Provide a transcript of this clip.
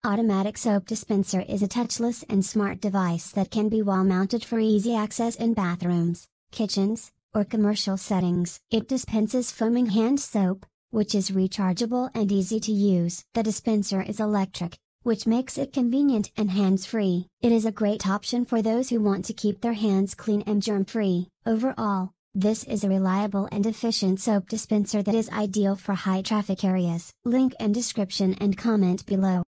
Automatic soap dispenser is a touchless and smart device that can be wall-mounted for easy access in bathrooms, kitchens, or commercial settings. It dispenses foaming hand soap, which is rechargeable and easy to use. The dispenser is electric, which makes it convenient and hands-free. It is a great option for those who want to keep their hands clean and germ-free. Overall, this is a reliable and efficient soap dispenser that is ideal for high-traffic areas. Link in description and comment below.